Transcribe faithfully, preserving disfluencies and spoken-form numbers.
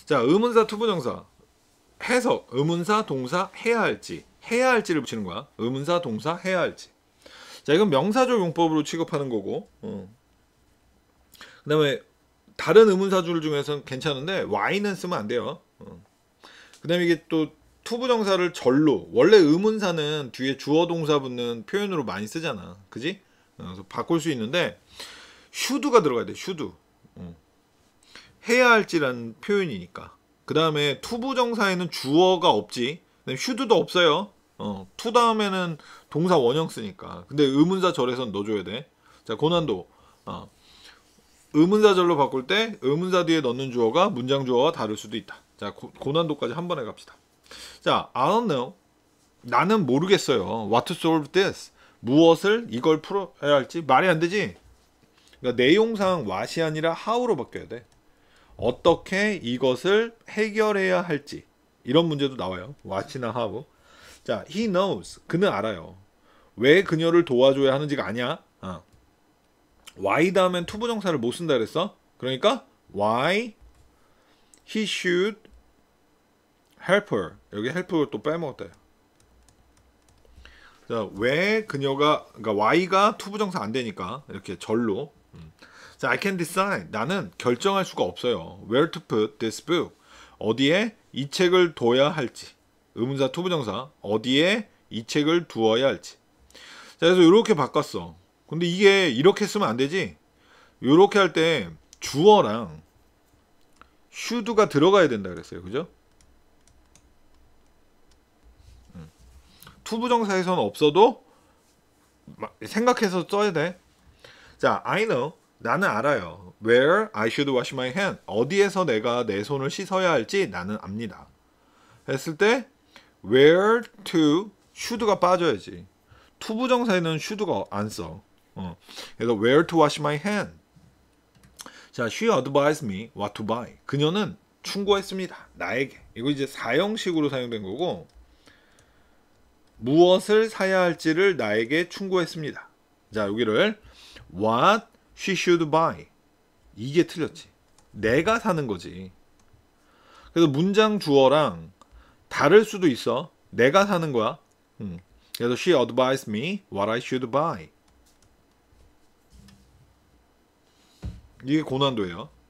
자, 의문사 투부정사 해석, 의문사 동사 해야 할지 해야 할지를 붙이는 거야. 의문사 동사 해야 할지. 자, 이건 명사조 용법으로 취급하는 거고. 어. 그 다음에 다른 의문사줄 중에서는 괜찮은데 y는 쓰면 안 돼요. 어. 그 다음에 이게 또 투부정사를 절로, 원래 의문사는 뒤에 주어 동사 붙는 표현으로 많이 쓰잖아. 그지? 어, 그래서 바꿀 수 있는데 should가 들어가야 돼. should. 어. 해야 할지라는 표현이니까. 그 다음에 투부정사에는 주어가 없지. should도 없어요. 어, to 다음에는 동사 원형 쓰니까. 근데 의문사 절에선 넣어줘야 돼. 자, 고난도. 어. 의문사절로 바꿀 때 의문사 뒤에 넣는 주어가 문장 주어와 다를 수도 있다. 자, 고, 고난도까지 한 번에 갑시다. 자, I don't know. 나는 모르겠어요. What to solve this? 무엇을 이걸 풀어야 할지 말이 안 되지. 그러니까 내용상 what이 아니라 how로 바뀌어야 돼. 어떻게 이것을 해결해야 할지. 이런 문제도 나와요. what이나 how. 자, he knows. 그는 알아요. 왜 그녀를 도와줘야 하는지가 아니야. 어. why 다음엔 투부정사를 못 쓴다 그랬어. 그러니까 why he should help her. 여기 help를 또 빼먹었다. 자, 왜 그녀가, 그러니까 why가 투부정사 안 되니까 이렇게 절로. 음. 자, I can decide. 나는 결정할 수가 없어요. Where to put this book. 어디에 이 책을 둬야 할지. 의문사 투부정사. 어디에 이 책을 두어야 할지. 자, 그래서 이렇게 바꿨어. 근데 이게 이렇게 쓰면 안 되지. 이렇게 할 때 주어랑 should가 들어가야 된다 그랬어요. 그죠? 음. 투부정사에서는 없어도 생각해서 써야 돼. 자, I know. 나는 알아요. Where I should wash my hand. 어디에서 내가 내 손을 씻어야 할지 나는 압니다. 했을 때 where to should가 빠져야지. 투부정사에는 should가 안 써. 어. 그래서 where to wash my hand. 자, she advised me what to buy. 그녀는 충고했습니다. 나에게. 이거 이제 사형식으로 사용된 거고, 무엇을 사야 할지를 나에게 충고했습니다. 자, 여기를 what she should buy. 이게 틀렸지. 내가 사는 거지. 그래서 문장 주어랑 다를 수도 있어. 내가 사는 거야. 음. 그래서 she advised me what I should buy. 이게 고난도예요.